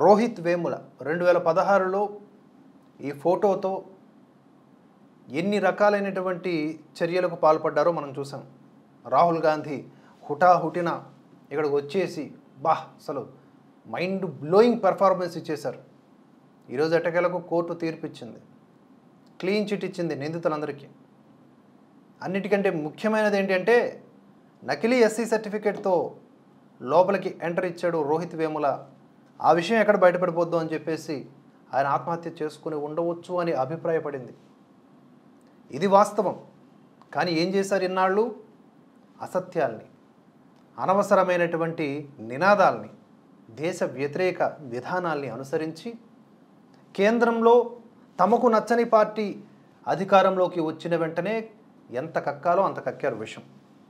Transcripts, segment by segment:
రోహిత్ వేముల 2016లో ఈ ఫోటోతో ఎన్ని రకాలైనటువంటి చర్యలకు పాల్పడ్డారో మనం చూసాం. రాహుల్ గాంధీ హుటాహుటిన ఇక్కడికి వచ్చేసి అసలు మైండ్ బ్లోయింగ్ పెర్ఫార్మెన్స్ ఇచ్చేశారు. ఈరోజు ఎట్టకేలకు కోర్టు తీర్పు ఇచ్చింది, క్లీన్ చిట్ ఇచ్చింది నిందితులందరికీ. అన్నిటికంటే ముఖ్యమైనది ఏంటంటే నకిలీ ఎస్సీ సర్టిఫికేట్తో లోపలికి ఎంటర్ ఇచ్చాడు రోహిత్ వేముల. ఆ విషయం ఎక్కడ బయటపడిపోద్దు అని చెప్పేసి ఆయన ఆత్మహత్య చేసుకుని ఉండవచ్చు అని అభిప్రాయపడింది. ఇది వాస్తవం. కానీ ఏం చేశారు ఇన్నాళ్ళు? అసత్యాల్ని, అనవసరమైనటువంటి నినాదాల్ని, దేశ వ్యతిరేక విధానాల్ని అనుసరించి కేంద్రంలో తమకు నచ్చని పార్టీ అధికారంలోకి వచ్చిన వెంటనే ఎంత కక్కాలో అంత కక్కారు విషయం.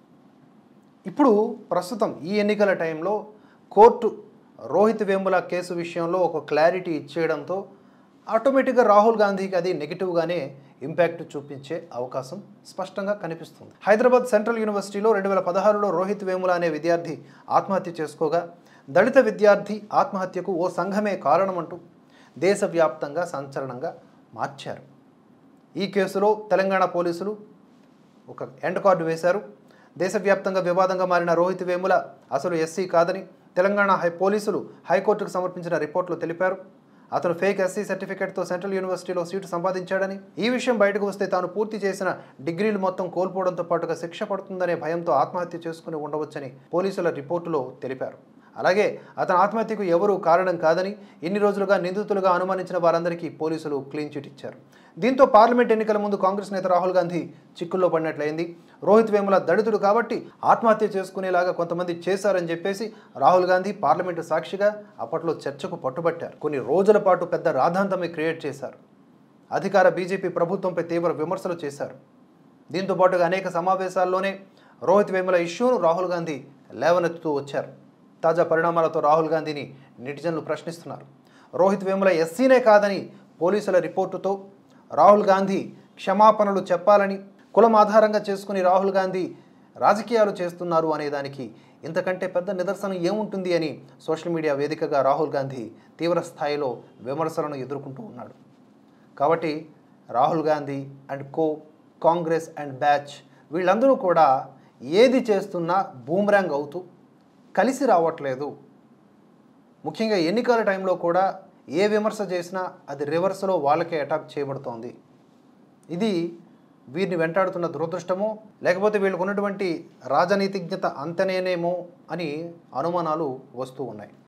ఇప్పుడు ప్రస్తుతం ఈ ఎన్నికల టైంలో కోర్టు రోహిత్ వేముల కేసు విషయంలో ఒక క్లారిటీ ఇచ్చేయడంతో ఆటోమేటిక్గా రాహుల్ గాంధీకి అది నెగిటివ్గానే ఇంపాక్ట్ చూపించే అవకాశం స్పష్టంగా కనిపిస్తుంది. హైదరాబాద్ సెంట్రల్ యూనివర్సిటీలో 2016లో రోహిత్ వేముల అనే విద్యార్థి ఆత్మహత్య చేసుకోగా దళిత విద్యార్థి ఆత్మహత్యకు ఓ సంఘమే కారణమంటూ దేశవ్యాప్తంగా సంచలనంగా మార్చారు. ఈ కేసులో తెలంగాణ పోలీసులు ఒక ఎండ్ కార్డు వేశారు. దేశవ్యాప్తంగా వివాదంగా మారిన రోహిత్ వేముల అసలు ఎస్సీ కాదని తెలంగాణ పోలీసులు హైకోర్టుకు సమర్పించిన రిపోర్టులో తెలిపారు. అతను ఫేక్ ఎస్సీ సర్టిఫికేట్తో సెంట్రల్ యూనివర్సిటీలో సీటు సంపాదించాడని, ఈ విషయం బయటకు వస్తే తాను పూర్తి చేసిన డిగ్రీలు మొత్తం కోల్పోవడంతో పాటుగా శిక్ష పడుతుందనే భయంతో ఆత్మహత్య చేసుకుని ఉండవచ్చని పోలీసుల రిపోర్టులో తెలిపారు. అలాగే అతని ఆత్మహత్యకు ఎవరూ కారణం కాదని, ఇన్ని రోజులుగా నిందితులుగా అనుమానించిన వారందరికీ పోలీసులు క్లీన్ చిట్ ఇచ్చారు. దీంతో పార్లమెంట్ ఎన్నికల ముందు కాంగ్రెస్ నేత రాహుల్ గాంధీ చిక్కుల్లో పడినట్లయింది. రోహిత్ వేముల దళితుడు కాబట్టి ఆత్మహత్య చేసుకునేలాగా కొంతమంది చేశారని చెప్పేసి రాహుల్ గాంధీ పార్లమెంటు సాక్షిగా అప్పట్లో చర్చకు పట్టుబట్టారు. కొన్ని రోజుల పాటు పెద్ద రాద్ధాంతమే క్రియేట్ చేశారు. అధికార బీజేపీ ప్రభుత్వంపై తీవ్ర విమర్శలు చేశారు. దీంతో పాటుగా అనేక సమావేశాల్లోనే రోహిత్ వేముల ఇష్యూను రాహుల్ గాంధీ లేవనెత్తుతూ వచ్చారు. తాజా పరిణామాలతో రాహుల్ గాంధీని నెటిజన్లు ప్రశ్నిస్తున్నారు. రోహిత్ వేముల ఎస్సీనే కాదని పోలీసుల రిపోర్టుతో రాహుల్ గాంధీ క్షమాపణలు చెప్పాలని, కులం ఆధారంగా చేసుకుని రాహుల్ గాంధీ రాజకీయాలు చేస్తున్నారు అనేదానికి ఇంతకంటే పెద్ద నిదర్శనం ఏముంటుంది అని సోషల్ మీడియా వేదికగా రాహుల్ గాంధీ తీవ్ర స్థాయిలో విమర్శలను ఎదుర్కొంటూ ఉన్నాడు. కాబట్టి Rahul Gandhi and Congress and batch వీళ్ళందరూ కూడా ఏది చేస్తున్నా బూమరాంగ్ అవుతూ కలిసి రావట్లేదు. ముఖ్యంగా ఎన్నికల టైంలో కూడా ఏ విమర్శ చేసినా అది రివర్స్లో వాళ్ళకే అటాక్ చేయబడుతోంది. ఇది వీరిని వెంటాడుతున్న దురదృష్టమో లేకపోతే వీళ్ళకు ఉన్నటువంటి రాజనీతిజ్ఞత అంతనేనేమో అని అనుమానాలు వస్తూ ఉన్నాయి.